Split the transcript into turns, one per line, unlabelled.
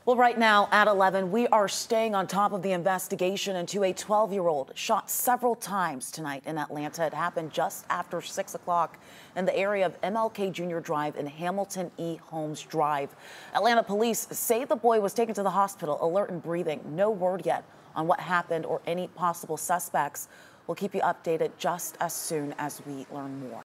Well, right now at 11, we are staying on top of the investigation into a 12-year-old shot several times tonight in Atlanta. It happened just after 6 o'clock in the area of MLK Jr. Drive and Hamilton E. Holmes Drive. Atlanta police say the boy was taken to the hospital, alert and breathing. No word yet on what happened or any possible suspects. We'll keep you updated just as soon as we learn more.